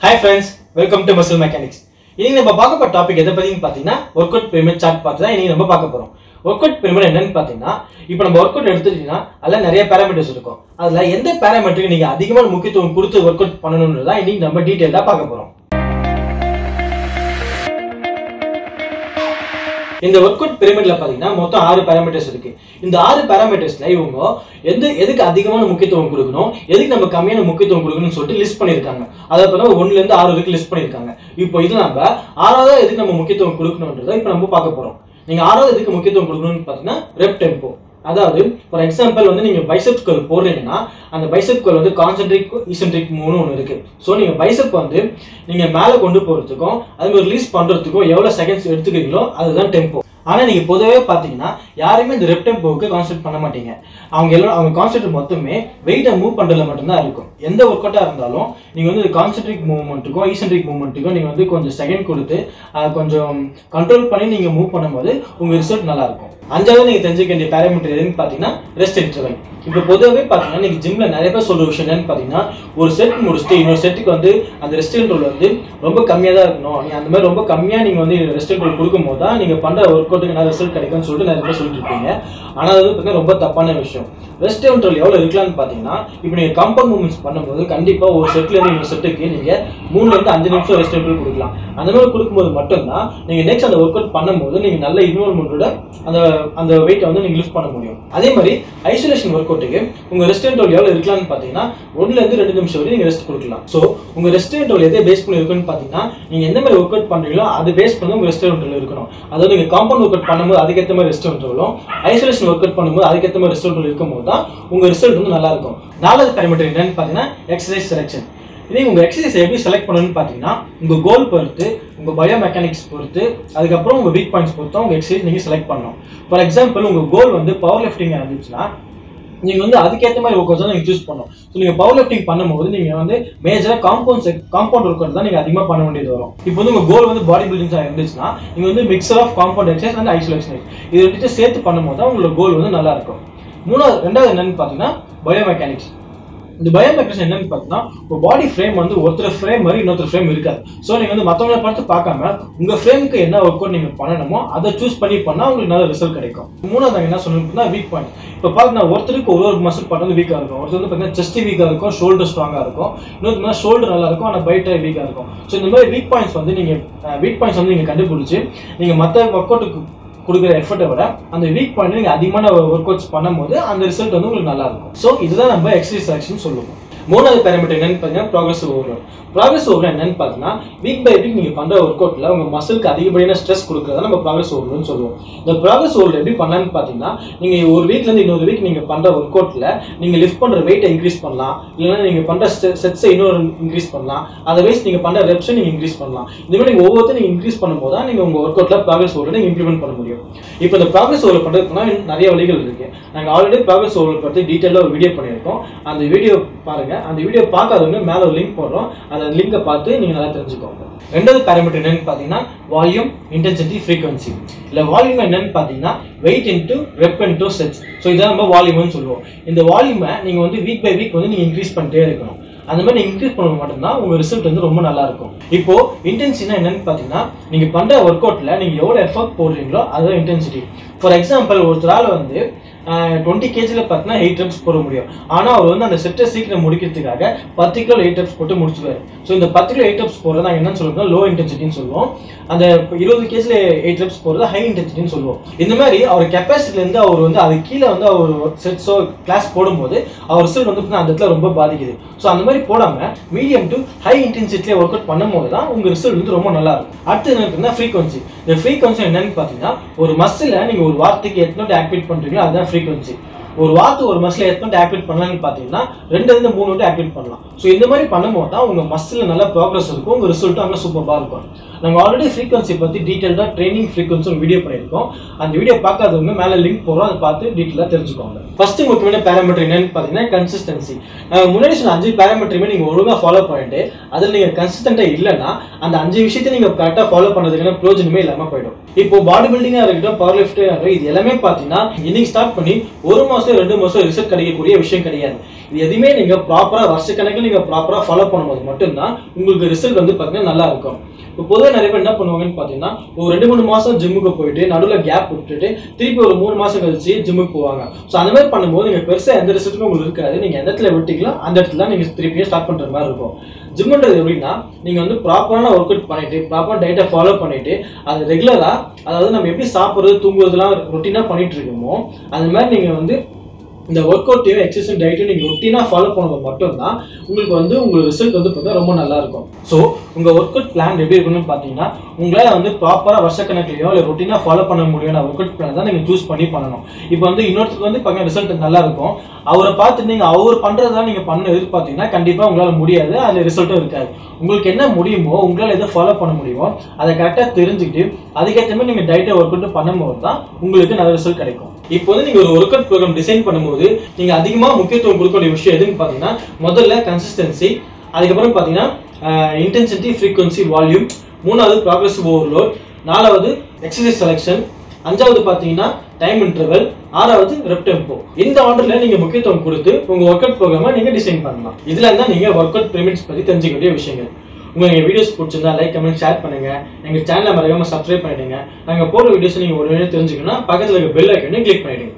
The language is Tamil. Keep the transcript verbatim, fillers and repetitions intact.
Hi friends, welcome to Muscle Mechanics. இன்னைக்கு நம்ம பார்க்க போற டாபிக் எதை பத்தின்னு பாத்தீங்கன்னா வொர்க்அவுட் பிரமிட் சார்ட் பார்த்து தான் இன்னைக்கு நம்ம பார்க்க போறோம். வொர்க்அவுட் பிரமிட் என்னன்னு பாத்தீங்கன்னா இப்போ நம்ம வொர்க்அவுட் எடுத்துட்டீங்கன்னா அதுல நிறைய பாராமீட்டர்ஸ் இருக்கும். அதுல எந்த பாராமீட்டருக்கு நீங்க அதிகமான முக்கியத்துவம் கொடுத்து வொர்க்அவுட் பண்ணணும்ன்றத இன்னைக்கு நம்ம டீடைலா பார்க்க போறோம். இந்த வொர்க்அவுட் பிரமிட்ல பாத்தீங்கன்னா மொத்தம் ஆறு பாராமீட்டர்ஸ் இருக்கு. இந்த ஆறு பாராமீட்டர்ஸ்ல இவங்க எந்த எதுக்கு அதிகமான முக்கியத்துவம் கொடுக்கணும், எதுக்கு நம்ம கம்மியான முக்கியத்துவம் கொடுக்கணும்னு சொல்லிட்டு லிஸ்ட் பண்ணிருக்காங்க. அதாவது பார்த்தா ஒன்னுல இருந்து ஆறு வரைக்கும் லிஸ்ட் பண்ணிருக்காங்க. இப்போ இது நம்ம ஆறாவது எதுக்கு நம்ம முக்கியத்துவம் கொடுக்கணும்ன்றத இப்போ நம்ம பார்க்க போறோம். நீங்க ஆறாவது எதுக்கு முக்கியத்துவம் கொடுக்கணும்னு பாத்தீங்கன்னா ரெப் டெம்போ. அதாவது ஃபார் எக்ஸாம்பிள் வந்து நீங்க பைசெப் கர்ல் போடுறீங்கன்னா அந்த பைசெப் கர்ல் வந்து கான்சென்ட்ரிக் ஈசென்ட்ரிக் மூணு ஒன்று இருக்கு. ஸோ நீங்க பைசெப் வந்து நீங்க மேலே கொண்டு போறதுக்கும் அது ரிலீஸ் பண்றதுக்கும் எவ்வளவு செகண்ட்ஸ் எடுத்துக்கிறீங்களோ அதுதான் டெம்போ. ஆனா நீங்க பொதுவாக பாத்தீங்கன்னா யாருமே இந்த ரெப் டெம்போவுக்கு கான்சென்ட்ரேட் பண்ண மாட்டீங்க. அவங்க எல்லாம் அவங்க கான்சென்ட்ரேட் மொத்தமே வெயிட்டை மூவ் பண்றதுல மட்டும்தான் இருக்கும். எந்த ஒர்க் அவுட்டா இருந்தாலும் நீங்க வந்து கான்சென்ட்ரிக் மூவ்மெண்ட்டுக்கும் ஈசென்ட்ரிக் மூவ்மெண்ட்டுக்கும் நீங்க வந்து கொஞ்சம் செகண்ட் கொடுத்து கொஞ்சம் கண்ட்ரோல் பண்ணி நீங்க மூவ் பண்ணும்போது உங்க ரிசல்ட் நல்லா இருக்கும். அஞ்சாவது நீங்க தெரிஞ்சுக்க வேண்டிய பாராமீட்டர் எதுன்னு பாத்தீங்கன்னா ரெஸ்ட் இன்டர்வல். இப்போ பொதுவாகவே பாத்தீங்கன்னா நீங்க ஜிம்ல நிறைய பேர் சொல்ற விஷயம் என்னன்னு பாத்தீங்கன்னா ஒரு செட் முடிச்சுட்டு இன்னொரு செட்டுக்கு வந்து அந்த ரெஸ்ட் இன்டர்வல் வந்து ரொம்ப கம்மியா தான் இருக்கணும். நீங்க அந்த மாதிரி ரொம்ப கம்மியா நீங்க வந்து ரெஸ்ட் இன்டர்வல் கொடுக்கும் போது தான் நீங்க பண்ற ஒர்க் அவுட்டுக்கு நல்ல ரிசல்ட் கிடைக்கும்னு சொல்லிட்டு நிறைய பேர் சொல்லிட்டு இருப்பீங்க. ஆனா அது வந்து ரொம்ப தப்பான விஷயம். ரெஸ்ட் இன்டர்வல் எவ்வளவு இருக்கலாம்னு பாத்தீங்கன்னா இப்போ நீங்க காம்பவுண்ட் மூவ்மெண்ட்ஸ் பண்ணும்போது கண்டிப்பா ஒரு செட்ல இருந்து இன்னொரு செட்டுக்கு நீங்க மூணுல இருந்து அஞ்சு நிமிஷம் ரெஸ்ட் இன்டர்வல் கொடுக்கலாம். அந்த மாதிரி கொடுக்கும்போது மட்டும்தான் நீங்க நெக்ஸ்ட் அந்த ஒர்க் அவுட் பண்ணும்போது நீங்க நல்ல இன்வால்மெண்டோட அந்த அந்த வெயிட்டை வந்து நீங்க லிஃப்ட் பண்ண முடியும். அதே மாதிரி ஐசோலேஷன் ஒர்க் அவுட்டுக்கு உங்க ரெஸ்ட் இன்டர்வல் எவ்வளவு இருக்கலாம்னு பாத்தீங்கன்னா ஒன்னுல இருந்து ரெண்டு நிமிஷம் வரை நீங்க ரெஸ்ட் கொடுக்கலாம். சோ உங்க ரெஸ்ட் இன்டர்வல் எதை பேஸ் பண்ணி இருக்குன்னு பாத்தீங்கன்னா நீங்க எந்த மாதிரி ஒர்க் அவுட் பண்றீங்களோ அது பேஸ் பண்ணி உங்க ரெஸ்ட் இன்டர்வல் இருக்கணும். அதாவது நீங்க காம்பவுண்ட் ஒர்க் அவுட் பண்ணும்போது அதுக்கேற்ற மாதிரி ரெஸ்ட் இன்டர்வலும் ஐசோலேஷன் ஒர்க் அவுட் பண்ணும்போது அதுக்கேற்ற மாதிரி ரெஸ்ட் இன்டர்வல் இருக்கும்போது தான் உங்க ரிசல்ட் வந்து நல்லா இருக்கும். நாலாவது பாராமீட்டர் என்னன்னு பாத்தீங்கன்னா எக்ஸசைஸ் செலக்ஷன். இதே உங்க எக்ஸசைஸ் எப்படி செலக்ட் பண்ணணும்னு பாத்தீங்கன்னா உங்க கோல் பொறுத்து உங்க பயோ மெக்கானிக்ஸ் பொறுத்து அதுக்கப்புறம் உங்க வீக் பாயிண்ட்ஸ் பொறுத்து உங்க எக்ஸசைஸ் நீங்க செலக்ட் பண்ணணும். ஃபார் எக்ஸாம்பிள் உங்க கோல் வந்து பவர் லிஃப்டிங் இருந்துச்சுன்னா நீங்க வந்து அதுக்கேற்ற மாதிரி ஒர்க் அவுட்ஸ் நீங்க சூஸ் பண்ணணும். ஸோ நீங்க பவர் லிஃப்டிங் பண்ணும்போது நீங்க வந்து மேஜரா காம்பவுண்ட் காம்பவுண்ட் ஒர்க் அவுட் தான் நீங்க அதிகமாக பண்ண வேண்டியது வரும். இப்போ வந்து உங்க கோல் வந்து பாடி பில்டிங்ஸா இருந்துச்சுன்னா நீங்க வந்து mixture of compound exercise and isolation இது ரெண்டு சேர்த்து பண்ணும்போது தான் உங்களோட கோல் வந்து நல்லா இருக்கும். மூணாவது ரெண்டாவது என்னன்னு பாத்தீங்கன்னா பயோ மெக்கானிக்ஸ். இந்த பயோ மெக்கானிக்ஸ் என்னன்னு பார்த்தீங்கன்னா ஒரு பாடி ஃப்ரேம் வந்து ஒருத்தர் ஃப்ரேம் மாதிரி இன்னொருத்தர் ஃப்ரேம் இருக்காது. ஸோ நீங்க வந்து மற்றவங்களை பார்த்து பார்க்காம உங்க ஃப்ரேமுக்கு என்ன ஒர்க் அவுட் நீங்க பண்ணணுமோ அதை சூஸ் பண்ணி பண்ணா உங்களுக்கு நல்ல ரிசல்ட் கிடைக்கும். மூணாவது என்ன சொல்லணும்னா வீக் பாயிண்ட். இப்போ பார்த்தீங்கன்னா ஒருத்தருக்கு ஒரு ஒரு மசில் பார்ட் வந்து வீக்காக இருக்கும். ஒருத்தர் வந்து பார்த்தீங்கன்னா செஸ்ட் வீக்காக இருக்கும், ஷோல்டர் ஸ்ட்ராங்காக இருக்கும், இன்னொரு ஷோல்டர் நல்லா இருக்கும் ஆனால் பைட்டை வீக்காக இருக்கும். ஸோ இந்த மாதிரி வீக் பாயிண்ட்ஸ் வந்து நீங்க வீக் பாயிண்ட்ஸ் வந்து நீங்க கண்டுபிடிச்சு நீங்க மற்ற ஒர்க் அவுட்டுக்கு கொடுக்குற எஃபர்ட்டை விட அந்த வீக் பாயிண்ட் நீங்க அதிகமான ஒர்க் அவுட்ஸ் பண்ணும்போது அந்த ரிசல்ட் வந்து உங்களுக்கு நல்லா இருக்கும். ஸோ இதுதான் நம்ம எக்ஸசைஸ் செலக்ஷன் சொல்லுவோம். மூணாவது பாராமீட்டர் என்னன்னு பார்த்தீங்கன்னா ப்ராக்ரஸிவ் ஓவர்லோட். ப்ராக்ரஸ் ஓவர்லோட் என்னன்னு பார்த்தீங்கன்னா வீக் பை வீக் நீங்க பண்ற ஒர்க் அவுட்ல உங்க மசிலுக்கு அதிகப்படியான ஸ்ட்ரெஸ் கொடுக்கறத நம்ம ப்ராக்ரஸ் ஓவர்லோட்னு சொல்லுவோம். இந்த ப்ராக்ரஸ் ஓவர்லோட் எப்படி பண்ணலாம்னு பார்த்தீங்கன்னா நீங்க ஒரு வீக்ல இருந்து இன்னொரு வீக் நீங்க பண்ற ஒர்க் அவுட்ல நீங்க லிஃப்ட் பண்ற வெயிட்டை இன்க்ரீஸ் பண்ணலாம், இல்லைன்னா நீங்க பண்ற செட்ஸை இன்னொரு இன்க்ரீஸ் பண்ணலாம், அதை வைஸ் நீங்க பண்ற ரெப்ஸை நீங்க இன்க்ரீஸ் பண்ணலாம். இந்த மாதிரி நீங்க ஒவ்வொருத்தரும் நீங்க இன்க்ரீஸ் பண்ணும்போது தான் நீங்க உங்க ஒர்க் அவுட்ல ப்ராக்ரஸ் ஓவர்லோட் நீங்க இம்ப்ளிமெண்ட் பண்ண முடியும். இப்போ இந்த ப்ராக்ரஸ் ஓவர்லோட் பண்றதுக்குன்னா நிறைய வழிகள் இருக்கு. நாங்கள் ஆல்ரெடி ப்ராக்ரஸ் ஓவர்லோட் பத்தி டீட்டெயிலாக ஒரு வீடியோ பண்ணியிருக்கோம். அந்த வீடியோ பாருங்க. அந்த வீடியோ பார்க்காதவங்க மேல ஒரு லிங்க் போடுறோம். அந்த லிங்கை பார்த்து நீங்க நல்லா தெரிஞ்சுக்கோங்க. ரெண்டாவது பாராமீட்டர் என்னன்னு பாத்தீங்கன்னா வால்யூம், இன்டென்சிட்டி, ஃப்ரீக்வன்சி. இல்ல வால்யூம் என்னன்னு பாத்தீங்கன்னா weight into rep into sets. So இதான் நம்ம வால்யூம்னு சொல்லுவோம். இந்த வால்யூமை நீங்க வந்து வீக் பை வீக் வந்து நீங்க இன்க்ரீஸ் பண்ணிட்டே இருக்கணும். அந்த மாதிரி இன்க்ரீஸ் பண்ண மட்டும்தான் உங்க ரிசல்ட் வந்து ரொம்ப நல்லா இருக்கும். இப்போ இன்டென்சிட்டினா என்னன்னு பாத்தீங்கன்னா நீங்க பண்ற ஒர்க் அவுட்ல நீங்க எவ்வளவு எஃபர்ட் போடுறீங்களோ அதுதான் இன்டென்சிட்டி. ஃபார் எக்ஸாம்பிள் ஒருத்தரால வந்து டுவெண்ட்டி கேஜில பார்த்தீங்கன்னா எயிட் ரெப்ஸ் போட முடியும். ஆனால் அவர் வந்து அந்த செட்டை சீக்கிரம் முடிக்கிறதுக்காக பத்து கிலோ எயிட் ரெப்ஸ் போட்டு முடிச்சுருவாரு. ஸோ இந்த பத்து கிலோ எயிட் ரெப்ஸ் போடுறது நான் என்னன்னு சொல்லுவோம்னா லோ இன்டென்சிட்டின்னு சொல்லுவோம். அந்த இருபது கேஜில எயிட் ரெப்ஸ் போடுறது ஹை இன்டென்சிட்டின்னு சொல்லுவோம். இந்த மாதிரி அவர் கெப்பாசிட்டிலேருந்து அவர் வந்து அது கீழே வந்து அவர் செட்ஸோ கிளாஸ் போடும்போது அவர் ரிசல்ட் வந்து அந்த இடத்துல ரொம்ப பாதிக்குது. ஸோ அந்த மாதிரி போடாம மீடியம் டு ஹை இன்டென்சிட்டியில ஒர்க் அவுட் பண்ணும்போது தான் உங்க ரிசல்ட் வந்து ரொம்ப நல்லா இருக்கும். அடுத்து என்ன ஃப்ரீக்வன்சி. இந்த ஃப்ரீக்வன்சி என்னன்னு பார்த்தீங்கன்னா ஒரு மசில நீங்க ஒரு வாரத்துக்கு எத்தனை ஆக்டிவேட் பண்றீங்களோ அதுதான் ஃப்ரீக்வன்சி. ஒரு வாரத்துக்கு ஒரு மசில் எத்தனை ஆக்டிவேட் பண்ணலாம்னு பார்த்தீங்கன்னா ரெண்டு இருந்து மூணு வந்து ஆக்டிவேட் பண்ணலாம். ஸோ இந்த மாதிரி பண்ணும்போது தான் உங்க மசில் நல்ல ப்ராக்ரஸ் இருக்கும், உங்க ரிசல்ட்டும் அங்கே சூப்பராக இருக்கும். நாங்கள் ஆல்ரெடி ஃப்ரீக்வன்சி பற்றி டீட்டெயிலாக ட்ரைனிங் ஃப்ரீக்வன்சி ஒரு வீடியோ பண்ணியிருக்கோம். அந்த வீடியோ பார்க்காதவங்க மேலே லிங்க் போடுறோம், அதை பார்த்து டீட்டெயிலாக தெரிஞ்சுக்கோங்க. ஃபர்ஸ்ட் முக்கியமான பாராமீட்டர் என்னன்னு பார்த்தீங்கன்னா கன்சிஸ்டன்சி. முன்னாடி சொன்ன அஞ்சு பாராமீட்டருமே நீங்கள் ஒழுங்காக ஃபாலோ பண்ணிட்டு அதில் நீங்கள் கன்சிஸ்டண்டாக இல்லைன்னா அந்த அஞ்சு விஷயத்தை நீங்கள் கரெக்டாக ஃபாலோ பண்ணுறதுக்கான பிரயோஜனமே இல்லாமல் போயிடும். இப்போ பாடி பில்டிங்காக இருக்கட்டும், பவர் லிஃப்டாக இருக்கட்டும், இது எல்லாமே பார்த்தீங்கன்னா இன்னைக்கு ஸ்டார்ட் பண்ணி ஒரு மாதம் மாசம் ரெண்டு மாசம் ரிசல்ட் கிடைக்கக்கூடிய விஷயம் கிடையாது. இது எதுவுமே நீங்க ப்ராப்பரா வருஷக்கணக்கில் நீங்க ப்ராப்பரா ஃபாலோ பண்ணும்போது மட்டும்தான் உங்களுக்கு ரிசல்ட் வந்து பாத்தீங்கன்னா நல்லா இருக்கும். இப்போ பொதுவாக நிறைய பேர் என்ன பண்ணுவாங்கன்னு பாத்தீங்கன்னா ஒரு ரெண்டு மூணு மாசம் ஜிம்முக்கு போயிட்டு நடுவில் கேப் விட்டுட்டு திருப்பி ஒரு மூணு மாசம் கழிச்சு ஜிம்முக்கு போவாங்க. ஸோ அந்த மாதிரி பண்ணும்போது நீங்க பெருசா எந்த ரிசல்ட்டுக்கும் உங்களுக்கு இருக்காது. நீங்க எந்த இடத்துல விட்டீங்களோ அந்த இடத்துல நீங்க திருப்பியும் ஸ்டார்ட் பண்ற மாதிரி இருக்கும். ஜிம்ன்றது எப்படின்னா நீங்க வந்து ப்ராப்பரான ஒர்க் அவுட் பண்ணிட்டு ப்ராப்பரான டயட்டை ஃபாலோ பண்ணிட்டு அது ரெகுலரா, அதாவது நம்ம எப்படி சாப்பிட்றது தூங்குறதுலாம் ரொட்டீனா பண்ணிட்டு இருக்கோமோ அது மாதிரி நீங்க வந்து இந்த ஒர்க் அவுட்டையும் எக்ஸசைஸ் டயட்டையும் நீங்கள் ரொட்டீனாக ஃபாலோ பண்ணும்போது மட்டும்தான் உங்களுக்கு வந்து உங்களுக்கு ரிசல்ட் வந்து பார்த்தா ரொம்ப நல்லா இருக்கும். ஸோ உங்கள் ஒர்க் அவுட் பிளான் எப்படி இருக்கணும்னு பார்த்தீங்கன்னா உங்களால் வந்து ப்ராப்பராக வருஷக்கணக்கிலையோ இல்லை ரொட்டீனாக ஃபாலோ பண்ண முடியும் ஒர்க் அவுட் பிளான் தான் நீங்கள் சூஸ் பண்ணி பண்ணணும். இப்போ வந்து இன்னொருத்தருக்கு வந்து பார்த்தீங்கன்னா ரிசல்ட் நல்லா இருக்கும், அவரை பார்த்து நீங்கள் அவர் பண்ணுறதா நீங்கள் பண்ண எதிர்பார்த்தீங்கன்னா கண்டிப்பாக உங்களால் முடியாது, அதில் ரிசல்ட்டும் இருக்காது. உங்களுக்கு என்ன முடியுமோ உங்களால் எதை ஃபாலோ பண்ண முடியுமோ அதை கரெக்டாக தெரிஞ்சுக்கிட்டு அதுக்கேற்ற மாதிரி நீங்கள் டயட்டை ஒர்க் அவுட் பண்ணும்போது தான் உங்களுக்கு நல்ல ரிசல்ட் கிடைக்கும். இப்போ வந்து நீங்க ஒரு ஒர்க் அவுட் ப்ரோக்ராம் டிசைன் பண்ணும்போது நீங்க அதிகமா முக்கியத்துவம் கொடுக்க வேண்டிய விஷயம் எதுன்னு பாத்தீங்கன்னா முதல்ல கன்சிஸ்டன்சி, அதுக்கப்புறம் பாத்தீங்கன்னா இன்டென்சிட்டி, ஃப்ரீக்வன்சி, வால்யூம், மூணாவது ப்ராக்ரெசிவ் ஓவர்லோட், நாலாவது எக்ஸசைஸ் செலக்ஷன், அஞ்சாவது பாத்தீங்கன்னா டைம் இன்டர்வல், ஆறாவது ரெப் டெம்போ. இந்த ஆர்டர்ல நீங்க முக்கியத்துவம் கொடுத்து உங்க ஒர்க் அவுட் ப்ரோக்ராமை நீங்க டிசைன் பண்ணலாம். இதுல இருந்தா நீங்க ஒர்க் அவுட் பிரமிட்ஸ் பத்தி தெரிஞ்சுக்க வேண்டிய விஷயங்கள். உங்களுக்கு எங்கள் வீடியோஸ் பிடிச்சிருந்தா லைக் கமெண்ட் ஷேர் பண்ணுங்க. எங்கள் சேனலை மறக்காம சப்ஸ்கிரைப் பண்ணிடுங்க. நாங்கள் போடுற வீடியோஸ் நீங்கள் உடனே தெரிஞ்சுக்கணும்னா பக்கத்தில் இருக்க பெல் ஐக்கனை கிளிக் பண்ணிடுங்க.